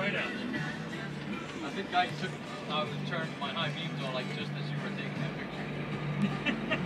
whiteout. I think I turned my high beams on like just as you were taking that picture.